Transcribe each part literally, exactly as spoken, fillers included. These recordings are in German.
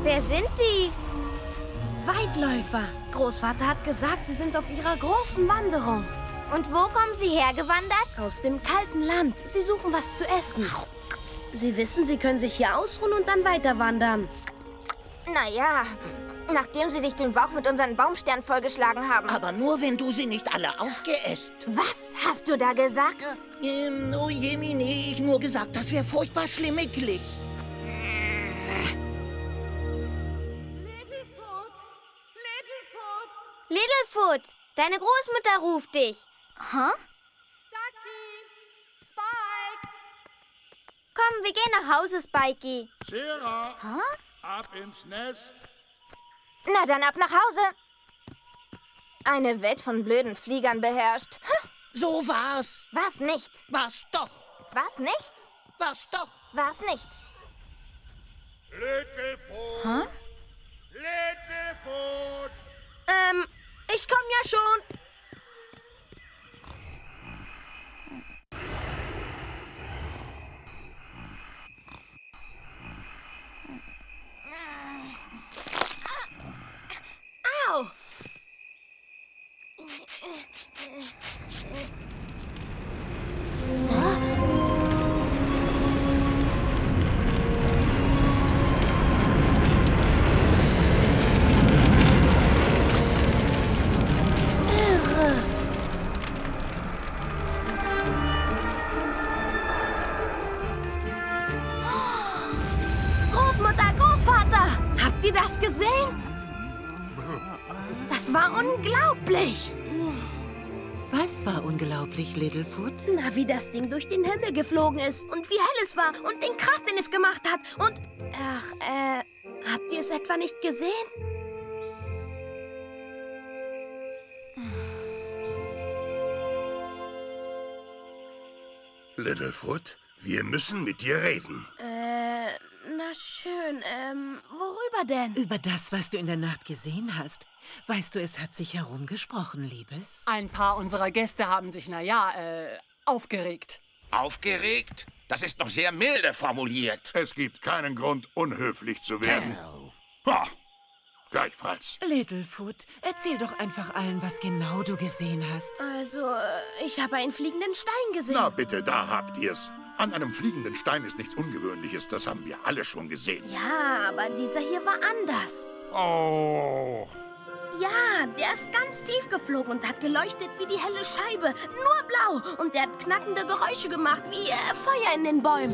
Wer sind die? Weitläufer. Großvater hat gesagt, sie sind auf ihrer großen Wanderung. Und wo kommen sie hergewandert? Aus dem kalten Land. Sie suchen was zu essen. Sie wissen, sie können sich hier ausruhen und dann weiter wandern. Naja, nachdem sie sich den Bauch mit unseren Baumsternen vollgeschlagen haben. Aber nur, wenn du sie nicht alle aufgeesst. Was hast du da gesagt? Äh, ähm, oh Jemine, ich nur gesagt, das wäre furchtbar schlimmiglich. Littlefoot! Littlefoot! Littlefoot, deine Großmutter ruft dich. Hä? Ducky! Spike! Komm, wir gehen nach Hause, Spikey. Sarah, Hä? ab ins Nest. Na dann ab nach Hause. Eine Welt von blöden Fliegern beherrscht. So war's. Was nicht? War's doch. Was nicht? War's doch. Was nicht? Littlefoot! Hä? Littlefoot! Ähm, ich komm ja schon. Au! Irre. Großmutter, Großvater! Habt ihr das gesehen? Das war unglaublich. Was war unglaublich, Littlefoot? Na, wie das Ding durch den Himmel geflogen ist und wie hell es war und den Krach, den es gemacht hat. Und, ach, äh, habt ihr es etwa nicht gesehen? Littlefoot, wir müssen mit dir reden. Äh, na schön, ähm, worüber denn? Über das, was du in der Nacht gesehen hast. Weißt du, es hat sich herumgesprochen, Liebes. Ein paar unserer Gäste haben sich, na ja, äh, aufgeregt. Aufgeregt? Das ist noch sehr milde formuliert. Es gibt keinen Grund, unhöflich zu werden. Ha, gleichfalls. Littlefoot, erzähl doch einfach allen, was genau du gesehen hast. Also, äh, ich habe einen fliegenden Stein gesehen. Na bitte, da habt ihr's. An einem fliegenden Stein ist nichts Ungewöhnliches, das haben wir alle schon gesehen. Ja, aber dieser hier war anders. Oh. Ja, der ist ganz tief geflogen und hat geleuchtet wie die helle Scheibe. Nur blau. Und der hat knackende Geräusche gemacht, wie äh, Feuer in den Bäumen.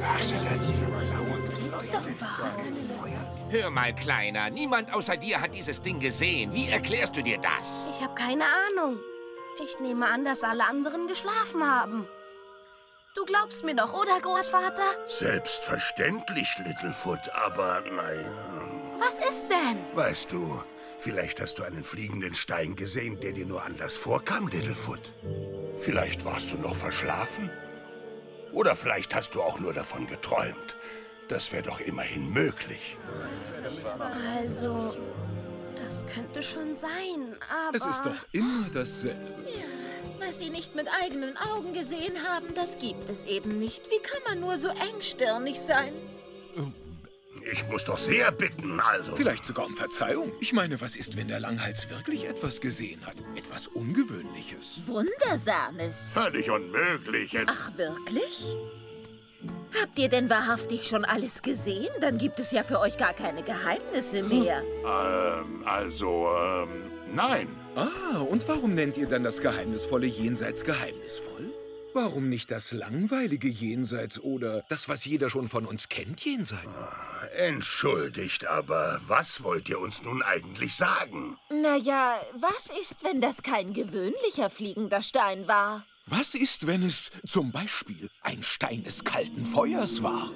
Hör mal, Kleiner, niemand außer dir hat dieses Ding gesehen. Wie erklärst du dir das? Ich habe keine Ahnung. Ich nehme an, dass alle anderen geschlafen haben. Du glaubst mir doch, oder, Großvater? Selbstverständlich, Littlefoot, aber naja. Was ist denn? Weißt du, vielleicht hast du einen fliegenden Stein gesehen, der dir nur anders vorkam, Littlefoot. Vielleicht warst du noch verschlafen. Oder vielleicht hast du auch nur davon geträumt. Das wäre doch immerhin möglich. Also, das könnte schon sein, aber... Es ist doch immer dasselbe. Ja, was Sie nicht mit eigenen Augen gesehen haben, das gibt es eben nicht. Wie kann man nur so engstirnig sein? Ich muss doch sehr bitten, also. Vielleicht sogar um Verzeihung. Ich meine, was ist, wenn der Langhals wirklich etwas gesehen hat? Etwas Ungewöhnliches. Wundersames. Völlig Unmögliches. Ach, wirklich? Habt ihr denn wahrhaftig schon alles gesehen? Dann gibt es ja für euch gar keine Geheimnisse mehr. Ähm, also, ähm, nein. Ah, und warum nennt ihr dann das geheimnisvolle Jenseits geheimnisvoll? Warum nicht das langweilige Jenseits oder das, was jeder schon von uns kennt, Jenseits? Entschuldigt, aber was wollt ihr uns nun eigentlich sagen? Naja, was ist, wenn das kein gewöhnlicher fliegender Stein war? Was ist, wenn es zum Beispiel ein Stein des kalten Feuers war?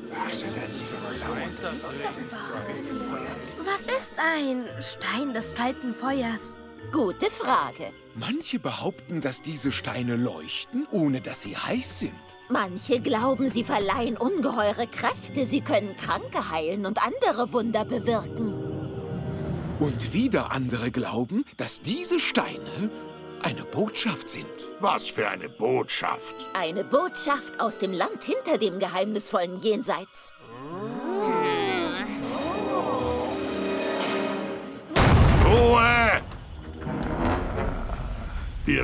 Was ist ein Stein des kalten Feuers? Gute Frage. Manche behaupten, dass diese Steine leuchten, ohne dass sie heiß sind. Manche glauben, sie verleihen ungeheure Kräfte. Sie können Kranke heilen und andere Wunder bewirken. Und wieder andere glauben, dass diese Steine eine Botschaft sind. Was für eine Botschaft? Eine Botschaft aus dem Land hinter dem geheimnisvollen Jenseits.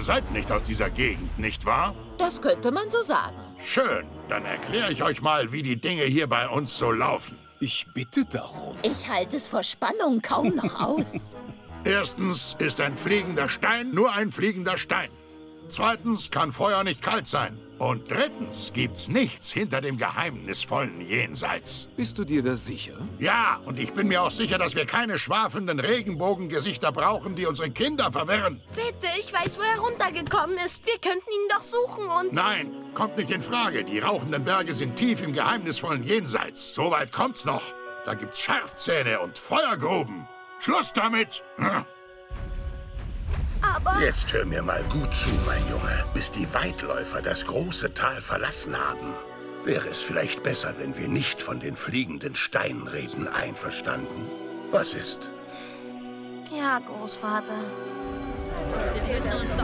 seid nicht aus dieser Gegend, nicht wahr? Das könnte man so sagen. Schön, dann erkläre ich euch mal, wie die Dinge hier bei uns so laufen. Ich bitte darum. Ich halte es vor Spannung kaum noch aus. Erstens ist ein fliegender Stein nur ein fliegender Stein. Zweitens kann Feuer nicht kalt sein. Und drittens gibt's nichts hinter dem geheimnisvollen Jenseits. Bist du dir da sicher? Ja, und ich bin mir auch sicher, dass wir keine schwafelnden Regenbogengesichter brauchen, die unsere Kinder verwirren. Bitte, ich weiß, wo er runtergekommen ist. Wir könnten ihn doch suchen und... Nein, kommt nicht in Frage. Die rauchenden Berge sind tief im geheimnisvollen Jenseits. So weit kommt's noch. Da gibt's Scharfzähne und Feuergruben. Schluss damit! Hm. Aber... Jetzt hör mir mal gut zu, mein Junge. Bis die Weitläufer das große Tal verlassen haben, wäre es vielleicht besser, wenn wir nicht von den fliegenden Steinen reden, einverstanden? Was ist? Ja, Großvater.